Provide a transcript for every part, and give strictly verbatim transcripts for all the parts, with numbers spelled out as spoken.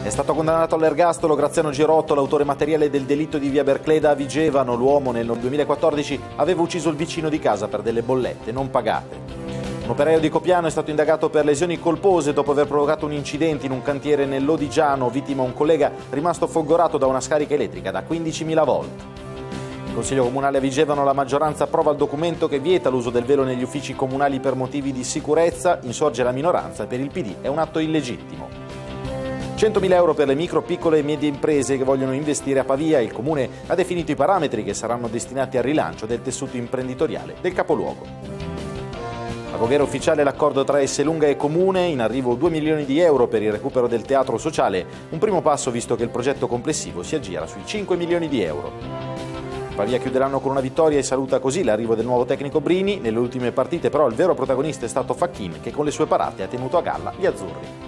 È stato condannato all'ergastolo Graziano Girotto, l'autore materiale del delitto di via Bercleda a Vigevano. L'uomo nel duemilaquattordici aveva ucciso il vicino di casa per delle bollette non pagate. Un operaio di Copiano è stato indagato per lesioni colpose dopo aver provocato un incidente in un cantiere nell'Odigiano, vittima un collega rimasto folgorato da una scarica elettrica da quindicimila volt. In Consiglio Comunale a Vigevano la maggioranza approva il documento che vieta l'uso del velo negli uffici comunali per motivi di sicurezza, insorge la minoranza, per il P D è un atto illegittimo. centomila euro per le micro, piccole e medie imprese che vogliono investire a Pavia. Il Comune ha definito i parametri che saranno destinati al rilancio del tessuto imprenditoriale del capoluogo. A Voghera ufficiale l'accordo tra Esselunga e Comune, in arrivo due milioni di euro per il recupero del teatro sociale, un primo passo visto che il progetto complessivo si aggira sui cinque milioni di euro. Pavia chiuderanno con una vittoria e saluta così l'arrivo del nuovo tecnico Brini. Nelle ultime partite però il vero protagonista è stato Facchin, che con le sue parate ha tenuto a galla gli azzurri.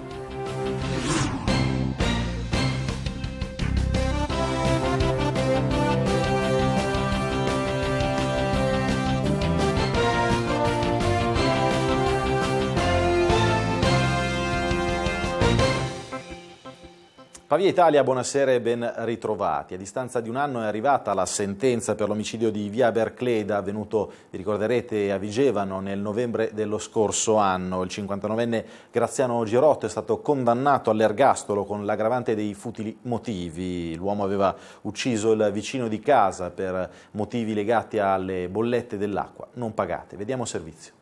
Pavia Italia, buonasera e ben ritrovati. A distanza di un anno è arrivata la sentenza per l'omicidio di via Bercleda, avvenuto, vi ricorderete, a Vigevano nel novembre dello scorso anno. Il cinquantanovenne Graziano Girotto è stato condannato all'ergastolo con l'aggravante dei futili motivi. L'uomo aveva ucciso il vicino di casa per motivi legati alle bollette dell'acqua non pagate. Vediamo servizio.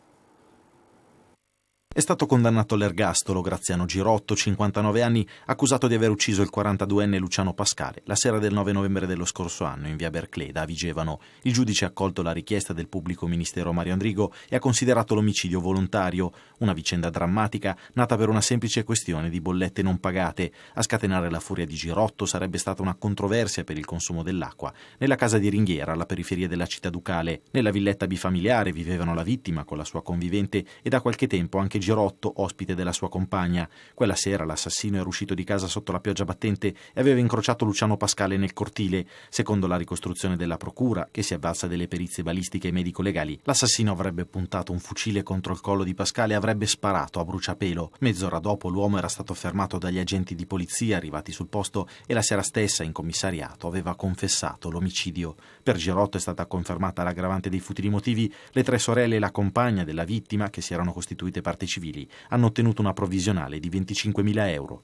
È stato condannato all'ergastolo Graziano Girotto, cinquantanove anni, accusato di aver ucciso il quarantaduenne Luciano Pascale la sera del nove novembre dello scorso anno in via Bercleda a Vigevano. Il giudice ha accolto la richiesta del pubblico ministero Mario Andrigo e ha considerato l'omicidio volontario, una vicenda drammatica nata per una semplice questione di bollette non pagate. A scatenare la furia di Girotto sarebbe stata una controversia per il consumo dell'acqua. Nella casa di Ringhiera, alla periferia della città ducale, nella villetta bifamiliare vivevano la vittima con la sua convivente e da qualche tempo anche Girotto, ospite della sua compagna. Quella sera l'assassino era uscito di casa sotto la pioggia battente e aveva incrociato Luciano Pascale nel cortile. Secondo la ricostruzione della procura, che si è avvalsa delle perizie balistiche e medico-legali, l'assassino avrebbe puntato un fucile contro il collo di Pascale e avrebbe sparato a bruciapelo. Mezz'ora dopo l'uomo era stato fermato dagli agenti di polizia arrivati sul posto e la sera stessa in commissariato aveva confessato l'omicidio. Per Girotto è stata confermata l'aggravante dei futili motivi. Le tre sorelle e la compagna della vittima, che si erano costituite parte civili, hanno ottenuto una provvisionale di venticinquemila euro.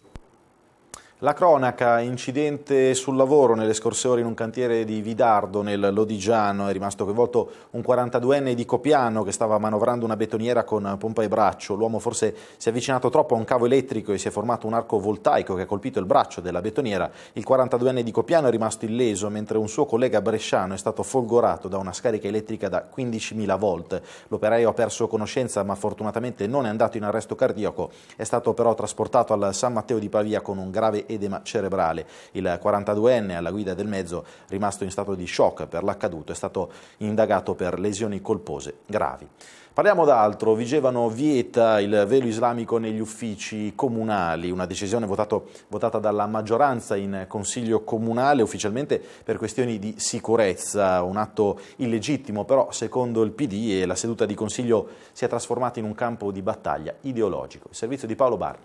La cronaca, incidente sul lavoro nelle scorse ore in un cantiere di Vidardo nel Lodigiano. È rimasto coinvolto un quarantaduenne di Copiano che stava manovrando una betoniera con pompa e braccio. L'uomo forse si è avvicinato troppo a un cavo elettrico e si è formato un arco voltaico che ha colpito il braccio della betoniera. Il quarantaduenne di Copiano è rimasto illeso, mentre un suo collega bresciano è stato folgorato da una scarica elettrica da quindicimila volt. L'operaio ha perso conoscenza ma fortunatamente non è andato in arresto cardiaco. È stato però trasportato al San Matteo di Pavia con un grave edema cerebrale. Il quarantaduenne alla guida del mezzo, rimasto in stato di shock per l'accaduto, è stato indagato per lesioni colpose gravi. Parliamo d'altro. Vigevano vieta il velo islamico negli uffici comunali, una decisione votato, votata dalla maggioranza in Consiglio Comunale ufficialmente per questioni di sicurezza, un atto illegittimo però secondo il P D, e la seduta di Consiglio si è trasformata in un campo di battaglia ideologico. Il servizio di Paolo Barri.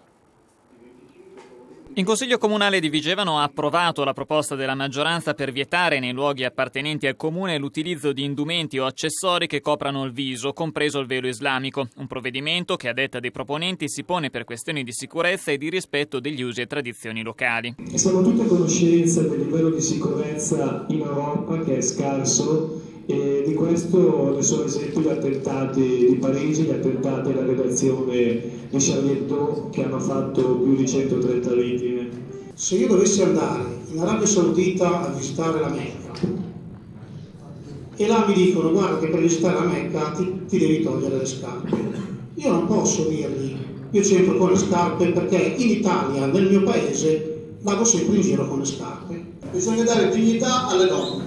In Consiglio Comunale di Vigevano ha approvato la proposta della maggioranza per vietare nei luoghi appartenenti al comune l'utilizzo di indumenti o accessori che coprano il viso, compreso il velo islamico. Un provvedimento che, a detta dei proponenti, si pone per questioni di sicurezza e di rispetto degli usi e tradizioni locali. Siamo tutti a conoscenza del livello di sicurezza in Europa che è scarso, e di questo ne sono esempi gli attentati di Parigi, gli attentati alla redazione di Charlie Hebdo che hanno fatto più di centotrenta vittime. Se io dovessi andare in Arabia Saudita a visitare la Mecca e là mi dicono guarda che per visitare la Mecca ti, ti devi togliere le scarpe, io non posso dirgli io c'entro con le scarpe perché in Italia, nel mio paese, vado sempre in giro con le scarpe. Bisogna dare dignità alle donne,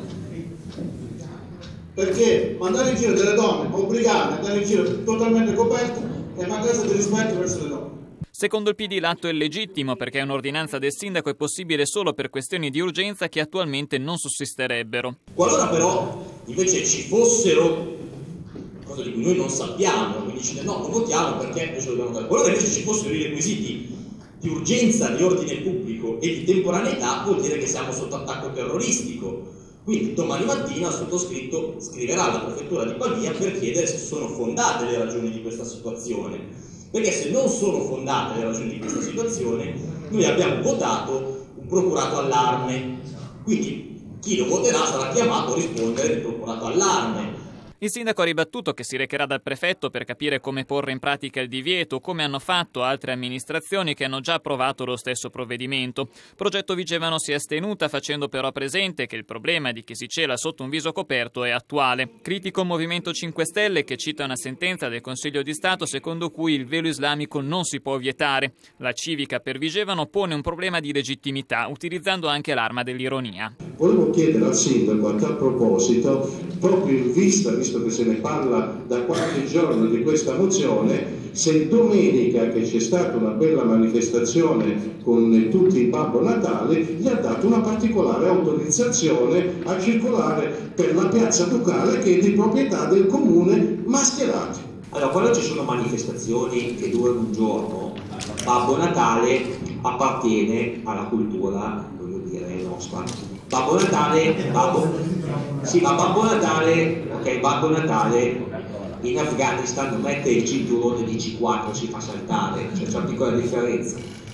perché mandare in giro delle donne, obbligarle ad andare in giro totalmente coperte, è mancanza di rispetto verso le donne. Secondo il P D l'atto è legittimo perché un'ordinanza del sindaco è possibile solo per questioni di urgenza che attualmente non sussisterebbero. Qualora però invece ci fossero, cosa di cui noi non sappiamo, quindi dice no, non votiamo perché invece dobbiamo votare. Qualora invece ci fossero i requisiti di urgenza, di ordine pubblico e di temporaneità, vuol dire che siamo sotto attacco terroristico. Quindi domani mattina il sottoscritto scriverà alla prefettura di Pavia per chiedere se sono fondate le ragioni di questa situazione, perché se non sono fondate le ragioni di questa situazione, noi abbiamo votato un procurato allarme, quindi chi lo voterà sarà chiamato a rispondere del procurato allarme. Il sindaco ha ribattuto che si recherà dal prefetto per capire come porre in pratica il divieto, come hanno fatto altre amministrazioni che hanno già approvato lo stesso provvedimento. Progetto Vigevano si è astenuta, facendo però presente che il problema di chi si cela sotto un viso coperto è attuale. Critico Movimento cinque Stelle, che cita una sentenza del Consiglio di Stato secondo cui il velo islamico non si può vietare. La civica per Vigevano pone un problema di legittimità, utilizzando anche l'arma dell'ironia. Volevo chiedere al sindaco a tal proposito, proprio in vista, visto che se ne parla da qualche giorno di questa mozione, se domenica, che c'è stata una bella manifestazione con tutti i Babbo Natale, gli ha dato una particolare autorizzazione a circolare per la piazza Ducale, che è di proprietà del comune, mascherati. Allora, quando ci sono manifestazioni che durano un giorno, Babbo Natale appartiene alla cultura, voglio dire, nostra. Babbo Natale, Babbo, sì, ma Babbo Natale, ok, Babbo Natale in Afghanistan non mette il cinturone di C quattro, si fa saltare, cioè c'è una piccola differenza.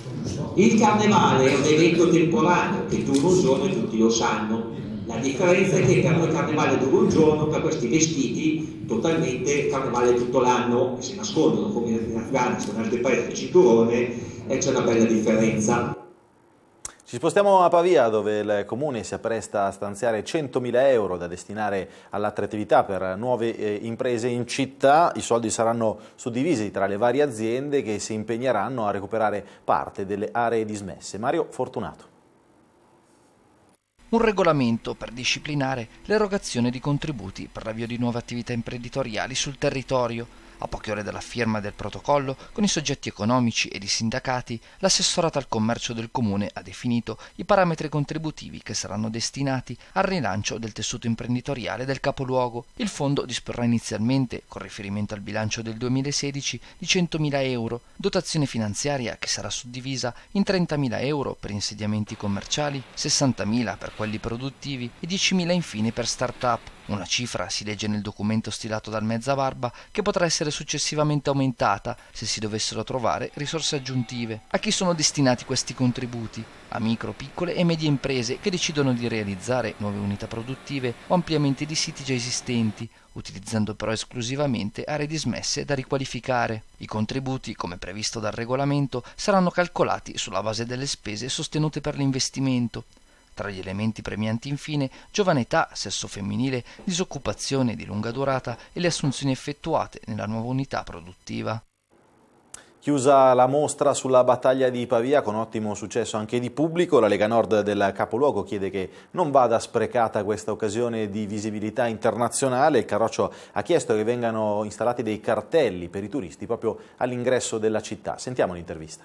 Il carnevale è un evento temporaneo che dura un giorno e tutti lo sanno. La differenza è che per noi il carnevale dura un giorno, per questi vestiti totalmente il carnevale tutto l'anno, e si nascondono come in Afghanistan, in altri paesi, il cinturone, e c'è una bella differenza. Ci spostiamo a Pavia, dove il Comune si appresta a stanziare centomila euro da destinare all'attrattività per nuove eh, imprese in città. I soldi saranno suddivisi tra le varie aziende che si impegneranno a recuperare parte delle aree dismesse. Mario Fortunato. Un regolamento per disciplinare l'erogazione di contributi per l'avvio di nuove attività imprenditoriali sul territorio. A poche ore dalla firma del protocollo, con i soggetti economici ed i sindacati, l'assessorato al commercio del Comune ha definito i parametri contributivi che saranno destinati al rilancio del tessuto imprenditoriale del capoluogo. Il fondo disporrà inizialmente, con riferimento al bilancio del duemilasedici, di centomila euro, dotazione finanziaria che sarà suddivisa in trentamila euro per insediamenti commerciali, sessantamila per quelli produttivi e diecimila infine per start-up. Una cifra, si legge nel documento stilato dal Mezzabarba, che potrà essere successivamente aumentata se si dovessero trovare risorse aggiuntive. A chi sono destinati questi contributi? A micro, piccole e medie imprese che decidono di realizzare nuove unità produttive o ampliamenti di siti già esistenti, utilizzando però esclusivamente aree dismesse da riqualificare. I contributi, come previsto dal regolamento, saranno calcolati sulla base delle spese sostenute per l'investimento. Tra gli elementi premianti infine, giovane età, sesso femminile, disoccupazione di lunga durata e le assunzioni effettuate nella nuova unità produttiva. Chiusa la mostra sulla battaglia di Pavia, con ottimo successo anche di pubblico, la Lega Nord del capoluogo chiede che non vada sprecata questa occasione di visibilità internazionale. Il Carroccio ha chiesto che vengano installati dei cartelli per i turisti proprio all'ingresso della città. Sentiamo l'intervista.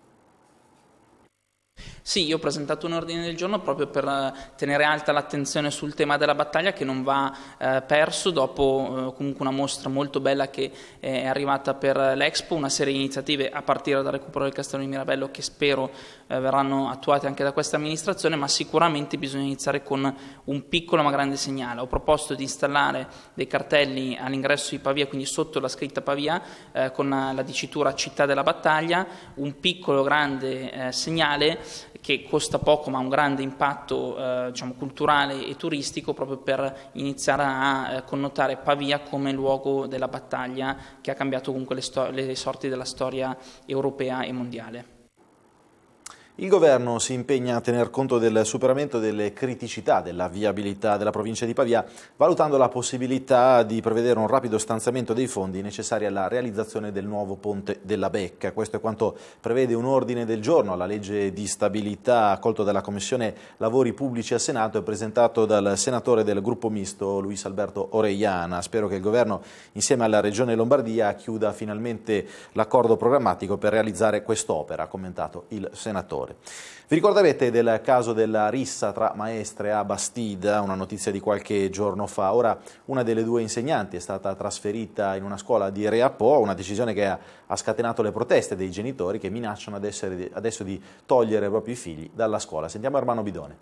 Sì, io ho presentato un ordine del giorno proprio per tenere alta l'attenzione sul tema della battaglia, che non va eh, perso dopo eh, comunque una mostra molto bella che è arrivata per l'Expo, una serie di iniziative a partire dal recupero del Castello di Mirabello che spero eh, verranno attuate anche da questa amministrazione, ma sicuramente bisogna iniziare con un piccolo ma grande segnale. Ho proposto di installare dei cartelli all'ingresso di Pavia, quindi sotto la scritta Pavia, eh, con la dicitura Città della Battaglia, un piccolo grande eh, segnale che costa poco ma ha un grande impatto eh, diciamo, culturale e turistico, proprio per iniziare a eh, connotare Pavia come luogo della battaglia che ha cambiato comunque le, le sorti della storia europea e mondiale. Il governo si impegna a tener conto del superamento delle criticità della viabilità della provincia di Pavia, valutando la possibilità di prevedere un rapido stanziamento dei fondi necessari alla realizzazione del nuovo ponte della Becca. Questo è quanto prevede un ordine del giorno alla legge di stabilità accolto dalla Commissione Lavori Pubblici al Senato e presentato dal senatore del gruppo misto Luis Alberto Orellana. Spero che il governo, insieme alla Regione Lombardia, chiuda finalmente l'accordo programmatico per realizzare quest'opera, ha commentato il senatore. favore. Vi ricorderete del caso della rissa tra maestre a Bastida, una notizia di qualche giorno fa. Ora una delle due insegnanti è stata trasferita in una scuola di Reapò, una decisione che ha, ha scatenato le proteste dei genitori che minacciano ad essere, adesso di togliere i propri figli dalla scuola. Sentiamo Armando Bidone.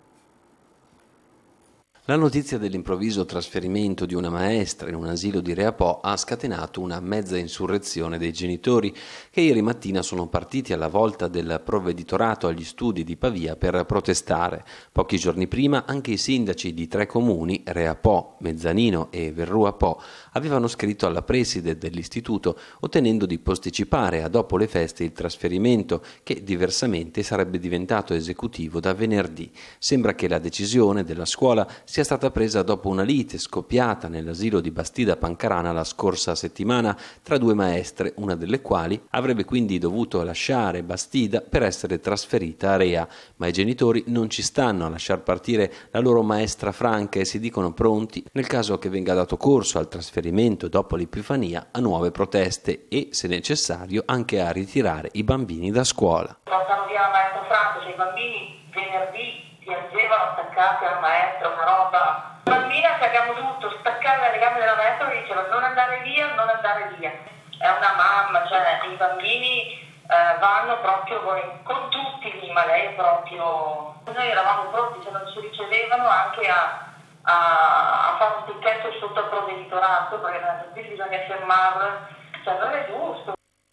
La notizia dell'improvviso trasferimento di una maestra in un asilo di Reapò ha scatenato una mezza insurrezione dei genitori che ieri mattina sono partiti alla volta del provveditorato agli studi di Pavia per protestare. Pochi giorni prima anche i sindaci di tre comuni, Reapò, Mezzanino e Verruapò, avevano scritto alla preside dell'istituto ottenendo di posticipare a dopo le feste il trasferimento che diversamente sarebbe diventato esecutivo da venerdì. Sembra che la decisione della scuola sia sia stata presa dopo una lite scoppiata nell'asilo di Bastida Pancarana la scorsa settimana tra due maestre, una delle quali avrebbe quindi dovuto lasciare Bastida per essere trasferita a Rea, ma i genitori non ci stanno a lasciar partire la loro maestra franca e si dicono pronti, nel caso che venga dato corso al trasferimento dopo l'Epifania, a nuove proteste e, se necessario, anche a ritirare i bambini da scuola. Portano via la maestra franca, cioè i bambini venerdì piangevano attaccati al maestro, una roba. Bambina che abbiamo dovuto staccare le gambe della maestra e diceva non andare via, non andare via. È una mamma, cioè i bambini eh, vanno proprio con tutti lì, ma lei proprio... Noi eravamo pronti, se non ci ricevevano anche a, a, a fare un picchetto sotto il provveditorato, perché qui bisogna fermarlo, cioè non è giusto.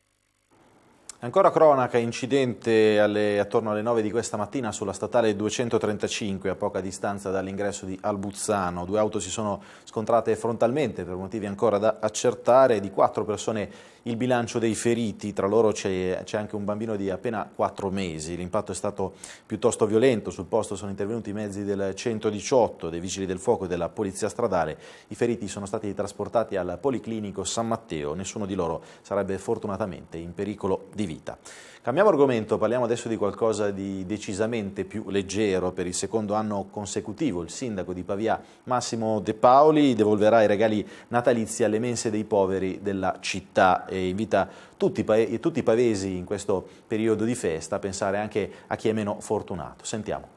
Ancora cronaca, incidente alle, attorno alle nove di questa mattina sulla statale duecentotrentacinque a poca distanza dall'ingresso di Albuzzano. Due auto si sono scontrate frontalmente per motivi ancora da accertare. Di quattro persone il bilancio dei feriti, tra loro c'è anche un bambino di appena quattro mesi. L'impatto è stato piuttosto violento, sul posto sono intervenuti i mezzi del centodiciotto, dei vigili del fuoco e della polizia stradale. I feriti sono stati trasportati al Policlinico San Matteo, nessuno di loro sarebbe fortunatamente in pericolo di vita. Cambiamo argomento, parliamo adesso di qualcosa di decisamente più leggero. Per il secondo anno consecutivo il sindaco di Pavia, Massimo De Paoli, devolverà i regali natalizi alle mense dei poveri della città e invita tutti, tutti i pavesi in questo periodo di festa a pensare anche a chi è meno fortunato. Sentiamo.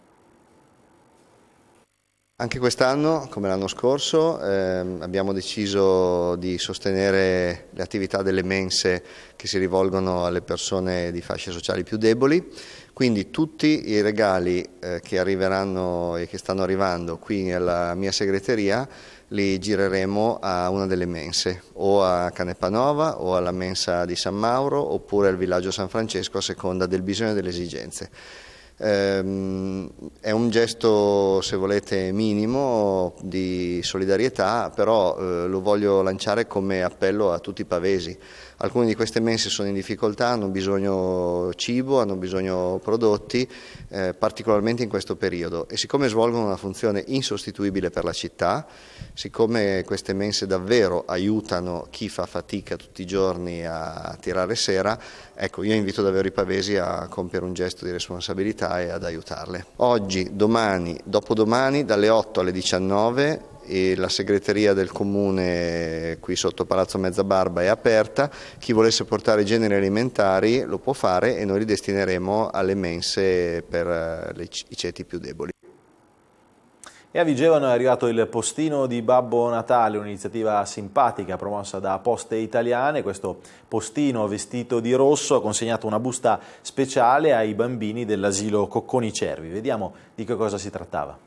Anche quest'anno, come l'anno scorso, ehm, abbiamo deciso di sostenere le attività delle mense che si rivolgono alle persone di fasce sociali più deboli, quindi tutti i regali eh, che arriveranno e che stanno arrivando qui alla mia segreteria li gireremo a una delle mense, o a Canepanova o alla mensa di San Mauro oppure al villaggio San Francesco a seconda del bisogno e delle esigenze. È un gesto, se volete, minimo di solidarietà, però eh, lo voglio lanciare come appello a tutti i pavesi. Alcune di queste mense sono in difficoltà, hanno bisogno cibo, hanno bisogno prodotti, eh, particolarmente in questo periodo, e siccome svolgono una funzione insostituibile per la città, siccome queste mense davvero aiutano chi fa fatica tutti i giorni a tirare sera, ecco, io invito davvero i pavesi a compiere un gesto di responsabilità e ad aiutarle. Oggi, domani, dopodomani, dalle otto alle diciannove, e la segreteria del comune qui sotto Palazzo Mezzabarba è aperta. Chi volesse portare generi alimentari lo può fare e noi li destineremo alle mense per le, i ceti più deboli. E a Vigevano è arrivato il postino di Babbo Natale, un'iniziativa simpatica promossa da Poste Italiane. Questo postino vestito di rosso ha consegnato una busta speciale ai bambini dell'asilo Cocconi Cervi. Vediamo di che cosa si trattava.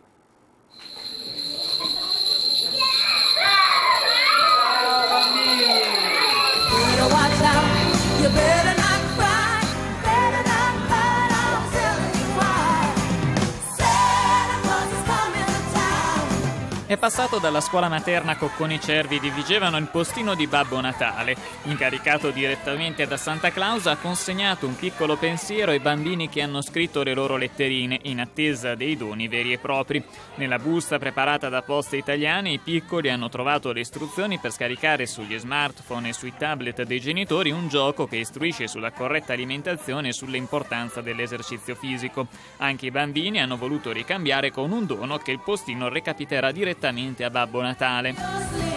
È passato dalla scuola materna Cocconi Cervi di Vigevano il postino di Babbo Natale. Incaricato direttamente da Santa Claus, ha consegnato un piccolo pensiero ai bambini che hanno scritto le loro letterine in attesa dei doni veri e propri. Nella busta preparata da Poste Italiane i piccoli hanno trovato le istruzioni per scaricare sugli smartphone e sui tablet dei genitori un gioco che istruisce sulla corretta alimentazione e sull'importanza dell'esercizio fisico. Anche i bambini hanno voluto ricambiare con un dono che il postino recapiterà direttamente a Babbo Natale.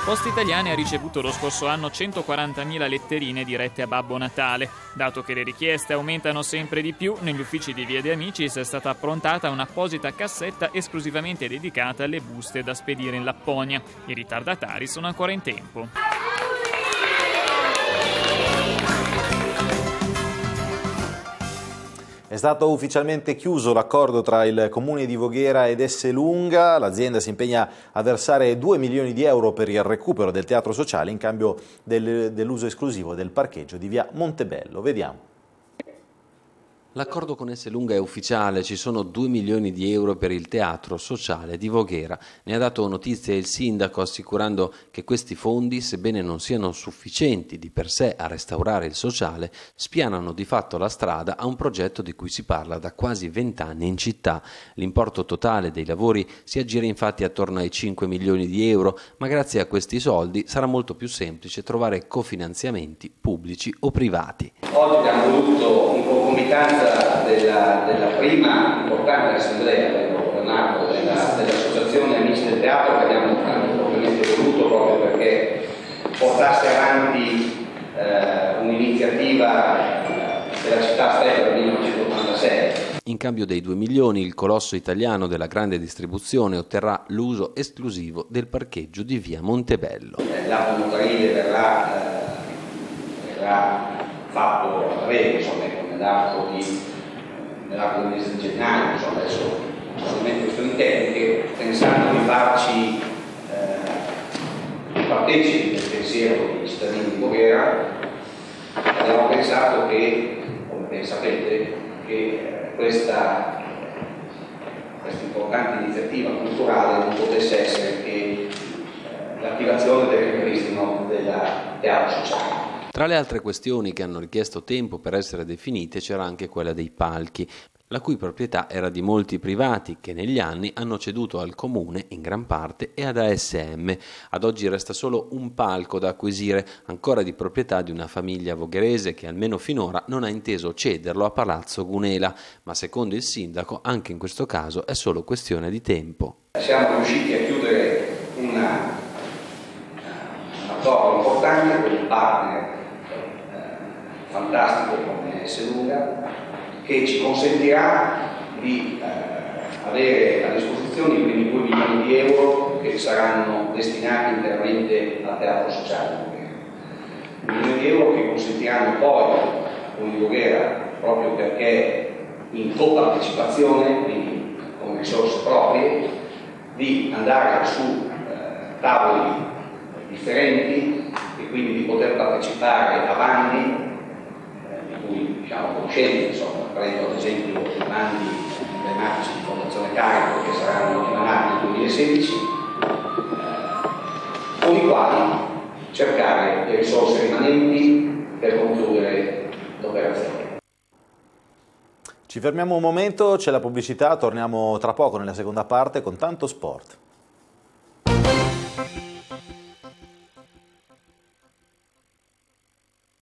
Poste Italiane ha ricevuto lo scorso anno centoquarantamila letterine dirette a Babbo Natale. Dato che le richieste aumentano sempre di più, negli uffici di Via De Amicis è stata approntata un'apposita cassetta esclusivamente dedicata alle buste da spedire in Lapponia. I ritardatari sono ancora in tempo. È stato ufficialmente chiuso l'accordo tra il Comune di Voghera ed Esselunga. L'azienda si impegna a versare due milioni di euro per il recupero del teatro sociale in cambio del, dell'uso esclusivo del parcheggio di via Montebello. Vediamo. L'accordo con Esselunga è ufficiale, ci sono due milioni di euro per il teatro sociale di Voghera. Ne ha dato notizia il sindaco assicurando che questi fondi, sebbene non siano sufficienti di per sé a restaurare il sociale, spianano di fatto la strada a un progetto di cui si parla da quasi vent'anni in città. L'importo totale dei lavori si aggira infatti attorno ai cinque milioni di euro, ma grazie a questi soldi sarà molto più semplice trovare cofinanziamenti pubblici o privati. Oggi abbiamo voluto in concomitanza Della, della prima importante assemblea del governato della, dell'associazione Amici del Teatro, che abbiamo ovviamente voluto proprio perché portasse avanti eh, un'iniziativa della città stessa del millenovecentottantasei. In cambio dei due milioni il colosso italiano della grande distribuzione otterrà l'uso esclusivo del parcheggio di via Montebello. L'atto notarile verrà, eh, verrà fatto a breve, insomma, nell'arco di nell'arco del mese di gennaio, insomma, adesso solamente questioni tecniche, pensando di farci eh, partecipi del pensiero dei cittadini di Voghera. Abbiamo pensato che, come ben sapete, che eh, questa, questa importante iniziativa culturale non potesse essere che eh, l'attivazione del ripristino del teatro sociale. Tra le altre questioni che hanno richiesto tempo per essere definite c'era anche quella dei palchi, la cui proprietà era di molti privati che negli anni hanno ceduto al Comune in gran parte e ad A S M. Ad oggi resta solo un palco da acquisire, ancora di proprietà di una famiglia vogherese che almeno finora non ha inteso cederlo a Palazzo Gunela, ma secondo il sindaco anche in questo caso è solo questione di tempo. Siamo riusciti a chiudere una, un accordo importante con un partner fantastico come Esselunga, che ci consentirà di eh, avere a disposizione i primi due milioni di euro che saranno destinati interamente al teatro sociale di Voghera. due milioni di euro che consentiranno poi a Comune di Voghera, proprio perché in copartecipazione, quindi con risorse proprie, di andare su eh, tavoli differenti e quindi di poter partecipare a bandi cui diciamo conoscenti, insomma, prendo ad esempio i bandi emblematici di Fondazione Carico che saranno emanati nel duemilasedici, eh, con i quali cercare le risorse rimanenti per concludere l'operazione. Ci fermiamo un momento, c'è la pubblicità, torniamo tra poco nella seconda parte con tanto sport.